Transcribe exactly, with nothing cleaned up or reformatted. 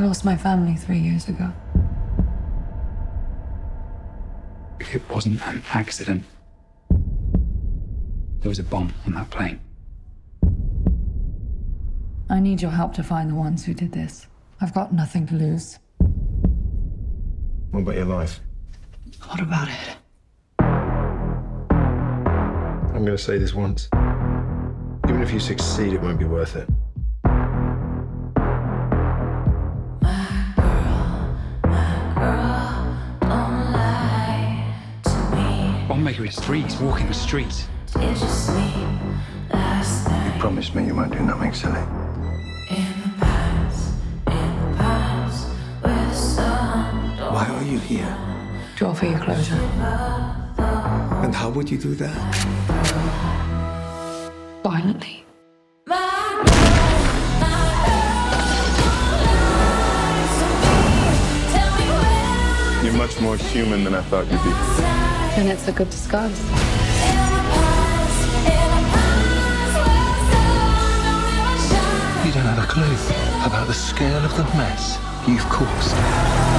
lost my family three years ago. If it wasn't an accident, there was a bomb on that plane. I need your help to find the ones who did this. I've got nothing to lose. What about your life? What about it? I'm going to say this once. Even if you succeed, it won't be worth it. My girl, my girl, don't lie to me. Bombmaker is free. He's walking the streets. Did you sleep last night? You promised me you won't do nothing silly. In the past, in the past, where the sun don't Why are you here? To offer you closure. And how would you do that? Violently. My girl, my girl, don't lie to me. Tell me where You're much more human than I thought you'd be. Then it's a good disguise. in the past, in the past, where the sun don't ever shine. You don't have a clue about the scale of the mess you've caused.